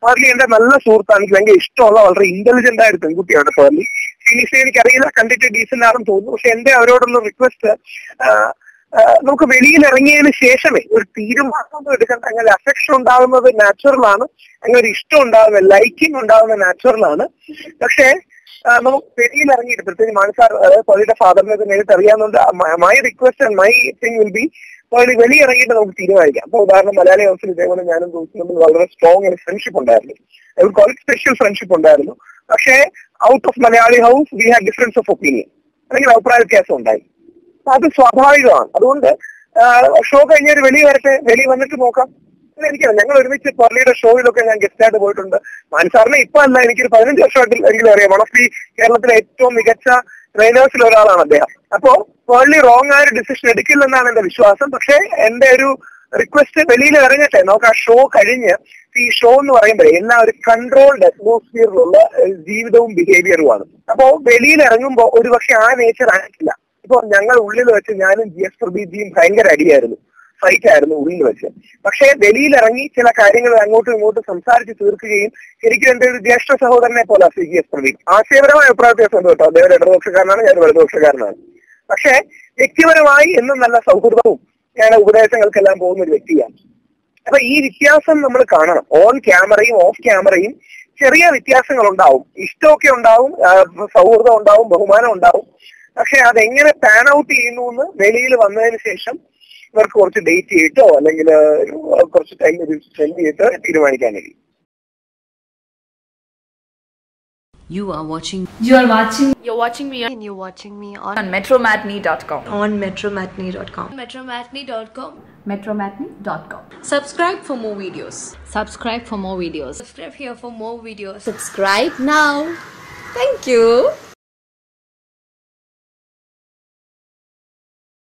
പേർലി എന്റെ നല്ല സുഹൃത്താണ്, എനിക്ക് ഭയങ്കര ഇഷ്ടമുള്ള വളരെ ഇന്റലിജന്റ് ആയ ഒരു പെൺകുട്ടിയാണ് പേർലി. ഫിനിഷ് എനിക്കറിയില്ല, കണ്ടിട്ട് ഡീസന്റ് ആണെന്ന് തോന്നുന്നു. പക്ഷെ എന്റെ അവരോടുള്ള റിക്വസ്റ്റ്, നമുക്ക് വെളിയിൽ ഇറങ്ങിയതിന് ശേഷമേ ഒരു തീരുമാനം എടുക്കേണ്ട. അങ്ങനെ അഫെക്ഷൻ ഉണ്ടാകുന്നത് നാച്ചുറൽ ആണ്, അങ്ങനെ ഒരു ഇഷ്ടം ഉണ്ടാകുന്നത്, ലൈക്കിംഗ് ഉണ്ടാകുന്നത് നാച്ചുറൽ ആണ്. പക്ഷേ നമുക്ക് വെളിയിൽ ഇറങ്ങിയിട്ട്, പ്രത്യേകിച്ച് മാനസാർ പേർലിയുടെ ഫാദറിനെ നേരിട്ട് അറിയാവുന്നുണ്ട്. My request and my thing will be Pearle വെളിയിറങ്ങിയിട്ട് നമുക്ക് തീരുമാനിക്കാം. അപ്പൊ ഉദാഹരണം മലയാളി ഹൗസിൽ ഇതേപോലെ ഞാനും തമ്മിൽ വളരെ സ്ട്രോങ് ഒരു ഫ്രണ്ട്ഷിപ്പ് ഉണ്ടായിരുന്നു, സ്പെഷ്യൽ ഫ്രണ്ട്ഷിപ്പ് ഉണ്ടായിരുന്നു. പക്ഷേ out of Malayali house we have difference of opinion, അല്ലെങ്കിൽ അഭിപ്രായ വ്യത്യാസം ഉണ്ടായി. അത് സ്വാഭാവികമാണ്. അതുകൊണ്ട് ഷോ കഴിഞ്ഞൊരു വെളി വരട്ടെ, വെളി വന്നിട്ട് നോക്കാം. എനിക്കറിയാം, ഞങ്ങൾ ഒരുമിച്ച് പേർലിയുടെ ഷോയിലൊക്കെ ഞാൻ ഗസ്റ്റായിട്ട് പോയിട്ടുണ്ട്. മാൻസാറിനെ ഇപ്പൊ അല്ല, എനിക്കൊരു 15 വർഷമായിട്ട് എങ്കിലും അറിയാം. വൺ ഓഫ് ദി കേരളത്തിലെ ഏറ്റവും മികച്ച ട്രെയിനേഴ്സിൽ ഒരാളാണ് അദ്ദേഹം. അപ്പോ പേർലി റോങ് ആയ ഒരു ഡിസിഷൻ എടുക്കില്ലെന്നാണ് എന്റെ വിശ്വാസം. പക്ഷേ എന്റെ ഒരു റിക്വസ്റ്റ്, വെളിയിൽ ഇറങ്ങട്ടെ, നമുക്ക് ആ ഷോ കഴിഞ്ഞ്. ഈ ഷോ എന്ന് പറയുമ്പോൾ എല്ലാം ഒരു കൺട്രോൾഡ് അറ്റ്മോസ്ഫിയറിലുള്ള ജീവിതവും ബിഹേവിയറുമാണ്. അപ്പോ വെളിയിൽ ഇറങ്ങുമ്പോൾ ഒരുപക്ഷെ ആ നേച്ചർ ആയിട്ടില്ല. ഇപ്പൊ ഞങ്ങൾ ഉള്ളിൽ വെച്ച് ഞാനും GS പ്രദീപ്ജിയും ഭയങ്കര അടിയായിരുന്നു, ഫൈറ്റ് ആയിരുന്നു ഉള്ളിൽ വെച്ച്. പക്ഷേ വെളിയിലിറങ്ങി ചില കാര്യങ്ങൾ അങ്ങോട്ടും ഇങ്ങോട്ടും സംസാരിച്ച് തീർക്കുകയും, ശരിക്കും എന്റെ ഒരു ജ്യേഷ്ഠ സഹോദരനെ പോലെ GS പ്രദീപ്. ആശയപരമായ അഭിപ്രായ വ്യത്യാസം കേട്ടോ, അദ്ദേഹം ഇടതുപക്ഷക്കാരനാണ്, ഞാൻ വലതുപക്ഷക്കാരനാണ്. പക്ഷേ വ്യക്തിപരമായി എന്നും നല്ല സൗഹൃദവും ഞാൻ ഉപദേശങ്ങൾക്കെല്ലാം പോകുന്ന ഒരു വ്യക്തിയാണ്. അപ്പൊ ഈ വ്യത്യാസം നമ്മൾ കാണണം. ഓൺ ക്യാമറയും ഓഫ് ക്യാമറയും ചെറിയ വ്യത്യാസങ്ങൾ ഉണ്ടാവും, ഇഷ്ടമൊക്കെ ഉണ്ടാവും, സൗഹൃദം ഉണ്ടാവും, ബഹുമാനം ഉണ്ടാവും. പക്ഷെ അതെങ്ങനെ പാൻ ഔട്ട് ചെയ്യുന്നു എന്ന് വെളിയിൽ വന്നതിന് ശേഷം ഇവർക്ക് കുറച്ച് ഡേറ്റ് ചെയ്തിട്ടോ അല്ലെങ്കിൽ കുറച്ച് ടൈം സ്പെൻഡ് ചെയ്തിട്ട് തീരുമാനിക്കാൻ കഴിയും. You're watching me on metromatney.com. on metromatney.com. metromatney.com. Subscribe for more videos. Subscribe for more videos. Subscribe here for more videos. Subscribe now. Thank you.